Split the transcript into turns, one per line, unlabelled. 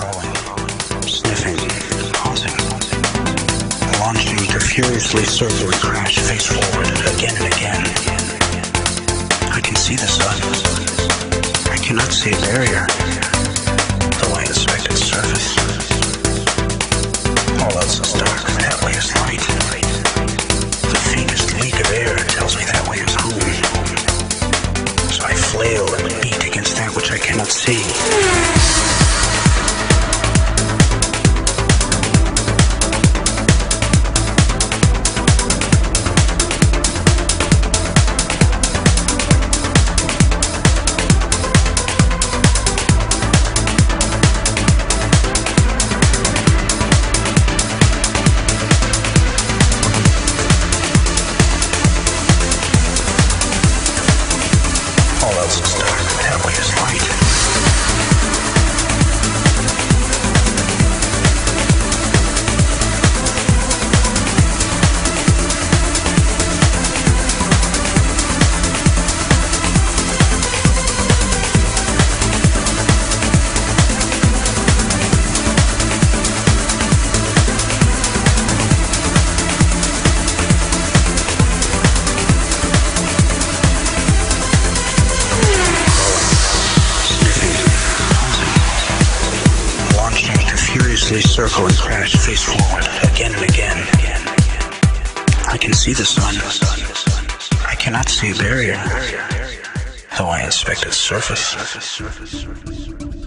crawling, sniffing, pausing, launching to furiously circle and crash face forward again and again. I can see the sun. I cannot see a barrier, though I inspect its surface. All else is dark, that way is light. The faintest leak of air tells me that way is home. So I flail and beat against that which I cannot see. All else is dark, that way is light. Furiously circle and crash face forward again and again. I can see the sun. I cannot see a barrier, though I inspect its surface.